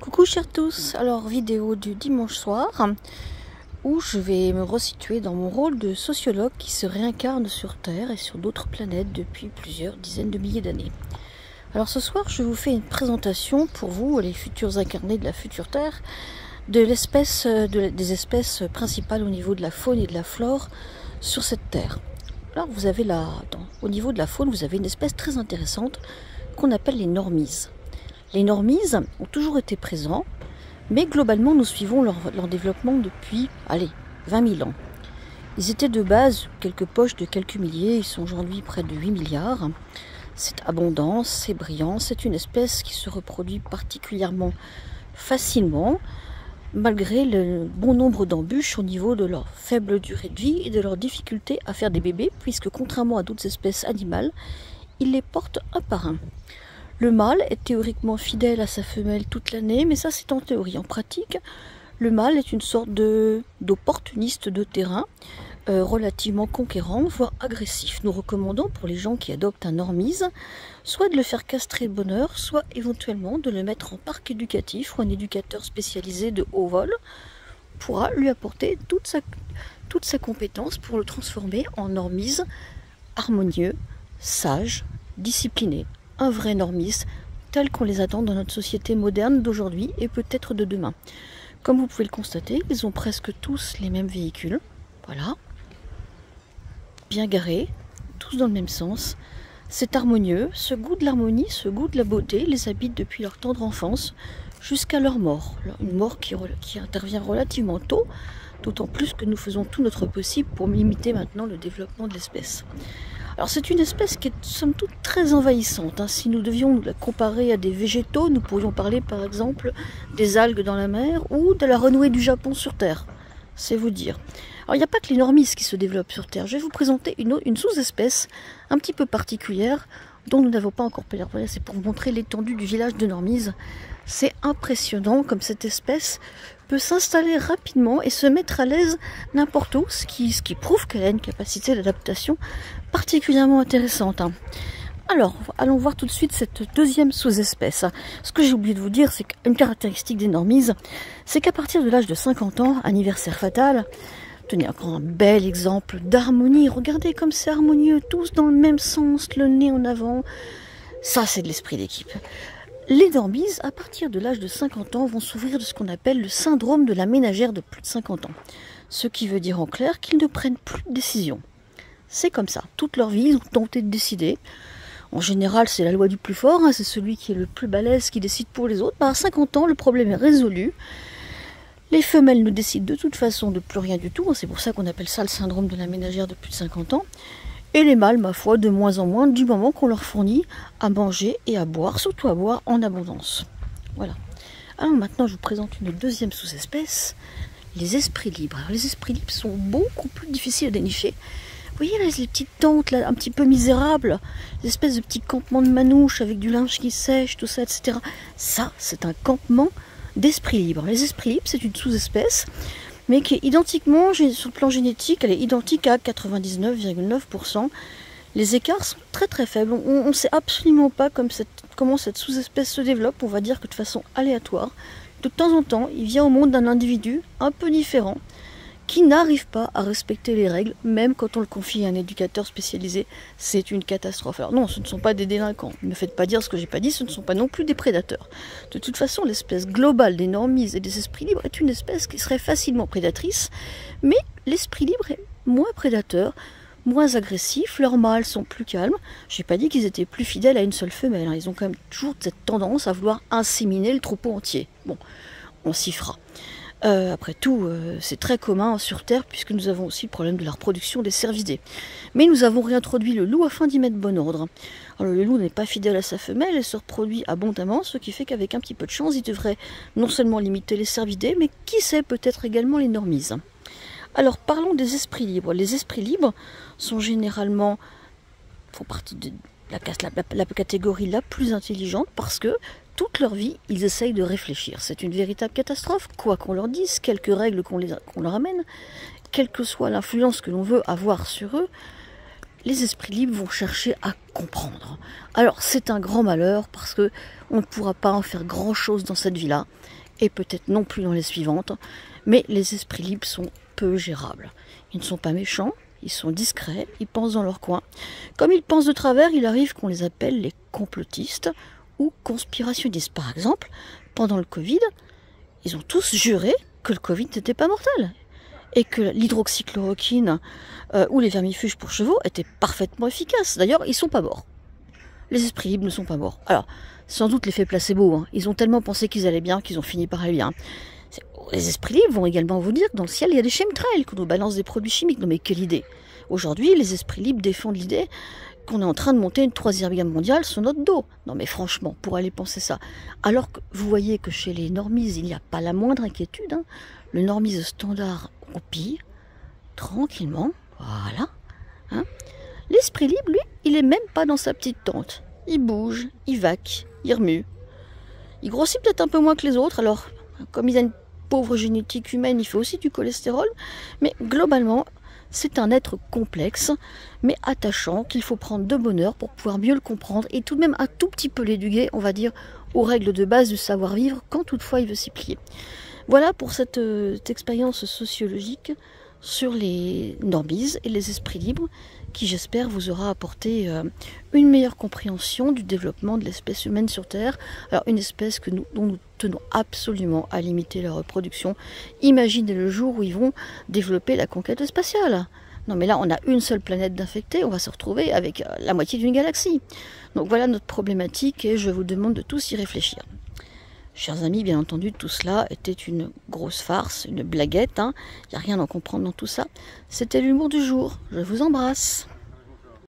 Coucou chers tous, alors vidéo du dimanche soir où je vais me resituer dans mon rôle de sociologue qui se réincarne sur Terre et sur d'autres planètes depuis plusieurs dizaines de milliers d'années. Alors ce soir je vous fais une présentation pour vous, les futurs incarnés de la future Terre, des espèces principales au niveau de la faune et de la flore sur cette Terre. Alors vous avez au niveau de la faune, vous avez une espèce très intéressante qu'on appelle les normies. Les normies ont toujours été présents, mais globalement nous suivons leur développement depuis, 20 000 ans. Ils étaient de base quelques poches de quelques milliers, ils sont aujourd'hui près de 8 milliards. C'est abondant, c'est brillant, c'est une espèce qui se reproduit particulièrement facilement, malgré le bon nombre d'embûches au niveau de leur faible durée de vie et de leur difficulté à faire des bébés, puisque contrairement à d'autres espèces animales, ils les portent un par un. Le mâle est théoriquement fidèle à sa femelle toute l'année, mais ça c'est en théorie. En pratique, le mâle est une sorte d'opportuniste de terrain, relativement conquérant, voire agressif. Nous recommandons pour les gens qui adoptent un normies, soit de le faire castrer de bonne heure, soit éventuellement de le mettre en parc éducatif où un éducateur spécialisé de haut vol pourra lui apporter toute sa compétence pour le transformer en normies harmonieux, sage, discipliné. Un vrai normies, tel qu'on les attend dans notre société moderne d'aujourd'hui et peut-être de demain. Comme vous pouvez le constater, ils ont presque tous les mêmes véhicules, voilà, bien garés, tous dans le même sens. C'est harmonieux, ce goût de l'harmonie, ce goût de la beauté les habite depuis leur tendre enfance jusqu'à leur mort. Une mort qui intervient relativement tôt, d'autant plus que nous faisons tout notre possible pour limiter maintenant le développement de l'espèce. Alors c'est une espèce qui est somme toute très envahissante. Si nous devions la comparer à des végétaux, nous pourrions parler par exemple des algues dans la mer ou de la renouée du Japon sur Terre. C'est vous dire. Alors il n'y a pas que les normies qui se développent sur Terre. Je vais vous présenter une sous-espèce un petit peu particulière dont nous n'avons pas encore parlé. C'est pour vous montrer l'étendue du village de normies. C'est impressionnant comme cette espèce peut s'installer rapidement et se mettre à l'aise n'importe où, ce qui prouve qu'elle a une capacité d'adaptation particulièrement intéressante. Alors, allons voir tout de suite cette deuxième sous-espèce. Ce que j'ai oublié de vous dire, c'est qu'une caractéristique des normies, c'est qu'à partir de l'âge de 50 ans, anniversaire fatal, tenez encore un bel exemple d'harmonie. Regardez comme c'est harmonieux, tous dans le même sens, le nez en avant. Ça, c'est de l'esprit d'équipe. Les normies, à partir de l'âge de 50 ans, vont souffrir de ce qu'on appelle le syndrome de la ménagère de plus de 50 ans. Ce qui veut dire en clair qu'ils ne prennent plus de décision. C'est comme ça. Toute leur vie, ils ont tenté de décider. En général, c'est la loi du plus fort. C'est celui qui est le plus balèze qui décide pour les autres. À 50 ans, le problème est résolu. Les femelles ne décident de toute façon de plus rien du tout. C'est pour ça qu'on appelle ça le syndrome de la ménagère de plus de 50 ans. Et les mâles, ma foi, de moins en moins, du moment qu'on leur fournit à manger et à boire, surtout à boire en abondance. Voilà. Alors maintenant, je vous présente une deuxième sous-espèce, les esprits libres. Alors, les esprits libres sont beaucoup plus difficiles à dénicher. Vous voyez là, les petites tentes, là, un petit peu misérables, les espèces de petits campements de manouches avec du linge qui sèche, tout ça, etc. Ça, c'est un campement d'esprits libres. Les esprits libres, c'est une sous-espèce, mais qui est identiquement, sur le plan génétique, elle est identique à 99,9%. Les écarts sont très très faibles. On ne sait absolument pas comment cette sous-espèce se développe. On va dire que de façon aléatoire, de temps en temps, il vient au monde d'un individu un peu différent, qui n'arrive pas à respecter les règles, même quand on le confie à un éducateur spécialisé. C'est une catastrophe. Alors non, ce ne sont pas des délinquants. Ne me faites pas dire ce que j'ai pas dit, ce ne sont pas non plus des prédateurs. De toute façon, l'espèce globale des normies et des esprits libres est une espèce qui serait facilement prédatrice, mais l'esprit libre est moins prédateur, moins agressif, leurs mâles sont plus calmes. J'ai pas dit qu'ils étaient plus fidèles à une seule femelle. Ils ont quand même toujours cette tendance à vouloir inséminer le troupeau entier. Bon, on s'y fera. Après tout, c'est très commun sur Terre puisque nous avons aussi le problème de la reproduction des cervidés. Mais nous avons réintroduit le loup afin d'y mettre bon ordre. Alors, le loup n'est pas fidèle à sa femelle et se reproduit abondamment, ce qui fait qu'avec un petit peu de chance, il devrait non seulement limiter les cervidés, mais qui sait peut-être également les normies. Alors parlons des esprits libres. Les esprits libres sont généralement, font partie de la catégorie la plus intelligente parce que toute leur vie, ils essayent de réfléchir. C'est une véritable catastrophe, quoi qu'on leur dise, quelques règles qu'on leur amène, quelle que soit l'influence que l'on veut avoir sur eux, les esprits libres vont chercher à comprendre. Alors c'est un grand malheur parce que on ne pourra pas en faire grand chose dans cette vie-là, et peut-être non plus dans les suivantes, mais les esprits libres sont peu gérables. Ils ne sont pas méchants, ils sont discrets, ils pensent dans leur coin. Comme ils pensent de travers, il arrive qu'on les appelle les complotistes ou conspirationnistes. Par exemple, pendant le Covid, ils ont tous juré que le Covid n'était pas mortel et que l'hydroxychloroquine ou les vermifuges pour chevaux étaient parfaitement efficaces. D'ailleurs, ils ne sont pas morts. Les esprits libres ne sont pas morts. Alors, sans doute l'effet placebo, hein. Ils ont tellement pensé qu'ils allaient bien qu'ils ont fini par aller bien. Les esprits libres vont également vous dire que dans le ciel, il y a des chemtrails, qu'on nous balance des produits chimiques. Non mais quelle idée! Aujourd'hui, les esprits libres défendent l'idée qu'on est en train de monter une 3e guerre mondiale sur notre dos. Non mais franchement, pour aller penser ça. Alors que vous voyez que chez les normies, il n'y a pas la moindre inquiétude. Hein. Le normise standard roupille, tranquillement, voilà. Hein. L'esprit libre, lui, il est même pas dans sa petite tente. Il bouge, il vaque, il remue. Il grossit peut-être un peu moins que les autres, alors comme il a une pauvre génétique humaine, il fait aussi du cholestérol, mais globalement, c'est un être complexe, mais attachant, qu'il faut prendre de bonne heure pour pouvoir mieux le comprendre, et tout de même un tout petit peu l'éduquer, on va dire, aux règles de base du savoir-vivre, quand toutefois il veut s'y plier. Voilà pour cette expérience sociologique sur les normies et les esprits libres, qui j'espère vous aura apporté une meilleure compréhension du développement de l'espèce humaine sur Terre. Alors une espèce dont nous tenons absolument à limiter la reproduction. Imaginez le jour où ils vont développer la conquête spatiale. Non mais là on a une seule planète d'infectés, on va se retrouver avec la moitié d'une galaxie. Donc voilà notre problématique et je vous demande de tous y réfléchir. Chers amis, bien entendu, tout cela était une grosse farce, une blaguette. Il n'y a rien à comprendre dans tout ça. C'était l'humour du jour. Je vous embrasse.